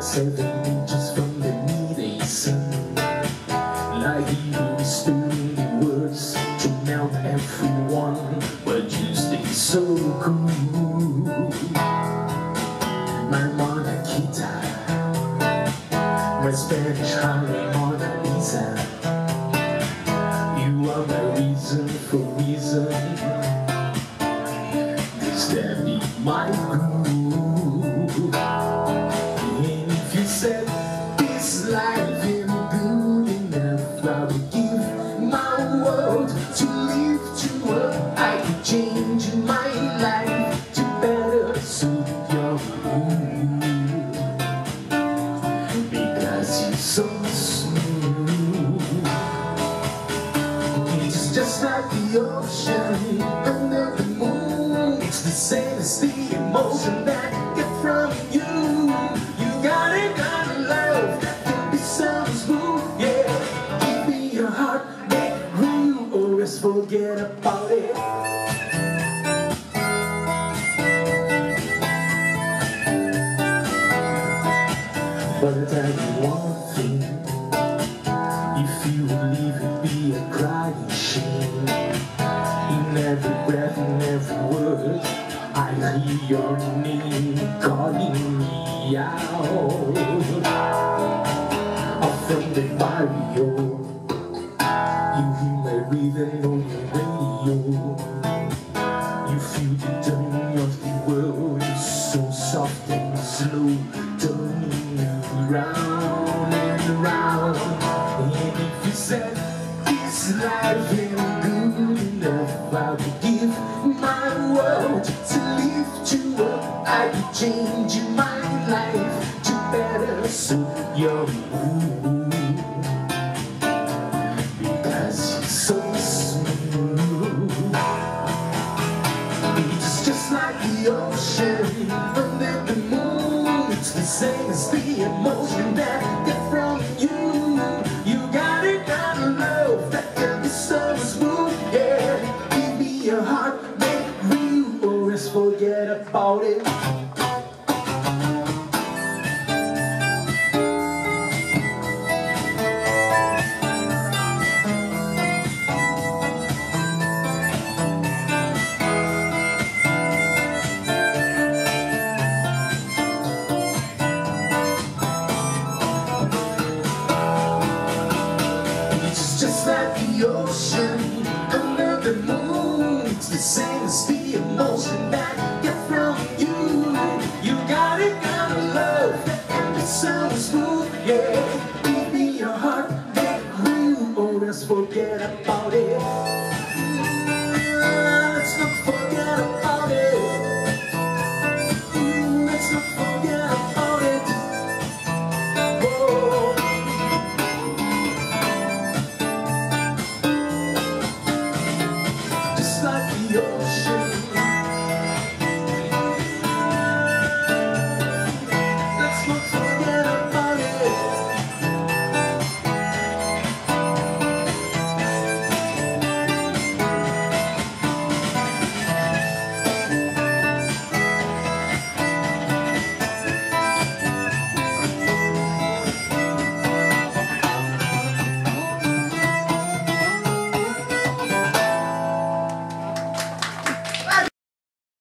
7 inches from the midday sun. Like you spilling the words to melt everyone, but you stay so cool. My Mona Kita, my Spanish Harley Mona Lisa. You are my reason for reason. This that be my groove. And if you said this life ain't good enough, I would give my world to lift you up. I could change my life to better suit your mood. Because you're so smooth. It's just like the ocean under the moon. It's the same as the emotion that I get from you. You got it, got a love that can be so smooth. Yeah, give me your heart, make it real, or else forget about it. But I tell you one thing, if you would leave, it'd be a crying shame. In every breath, in every word, I hear your name calling me out. Off from the barrio, you hear my rhythm on your radio. You feel the turning of the world, it's so soft and slow, turning around and around. And if you said this life ain't good enough, I would give my world to lift you up. I could change my life to better suit your mood. Because you're so smooth. It's just like the ocean under the moon. It's the same as the emotion that I get from you. You got it, got a love that can be so smooth. Yeah, give me your heart, make it real, or else forget about it. Just like the ocean under the moon. It's the same as the emotion that I get from you. You got it, got a love that can be so smooth. Yeah, give me your heart, make it real, or else forget about it.